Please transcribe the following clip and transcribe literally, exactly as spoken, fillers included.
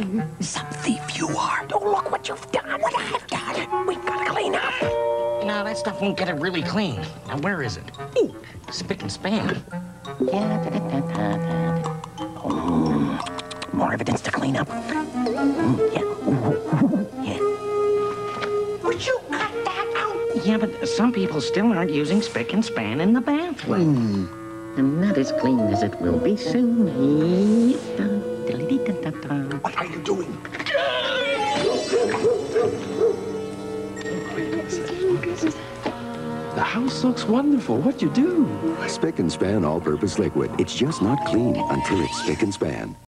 Some thief you are. Oh, look what you've done. What I've done. We've got to clean up. No, that stuff won't get it really clean. Now, where is it? Ooh, Spic and Span. Yeah, da, da, da, da, da. Oh, more evidence to clean up. Mm, yeah. Ooh, yeah. Would you cut that out? Yeah, but some people still aren't using Spic and Span in the bathroom. Mm. And not as clean as it will be soon. What are you doing? The house looks wonderful. What'd you do? Spic and Span all-purpose liquid. It's just not clean until it's Spic and Span.